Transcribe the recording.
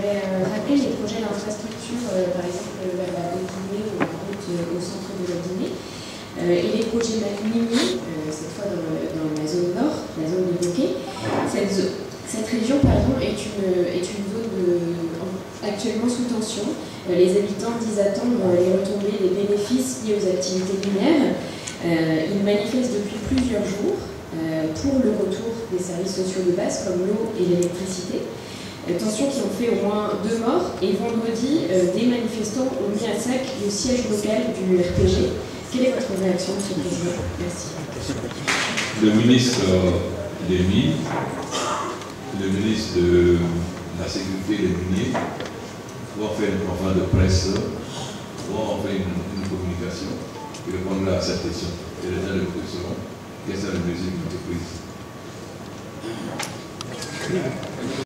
avait rappelé les projets d'infrastructure, par exemple vers la Haute-Guinée ou la route au centre de la Guinée, et les projets miniers, cette fois dans la zone nord, la zone évoquée. Cette région est une zone actuellement sous tension. Les habitants disent attendre les retombées des bénéfices liés aux activités minières. Ils manifestent depuis plusieurs jours pour le retour des services sociaux de base comme l'eau et l'électricité. Tensions qui ont fait au moins 2 morts, et vendredi, des manifestants ont mis à sac le siège local du RPG. Quelle est votre réaction, M. le Président? Merci. Le ministre des Mines, le ministre de la Sécurité des Miniers vont faire une conférence de presse, vont faire une communication et répondre à cette question. Et les gens le poseront. Quelles sont les mesures qui ont été prises?